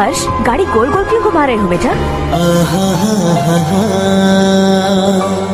हर्ष, गाड़ी गोल गोल क्यों घुमा रहे हो बेटा?